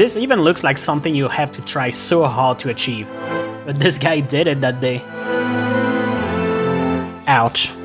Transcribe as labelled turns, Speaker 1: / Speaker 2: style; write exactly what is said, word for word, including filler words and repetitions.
Speaker 1: This even looks like something you have to try so hard to achieve. But this guy did it that day. Ouch.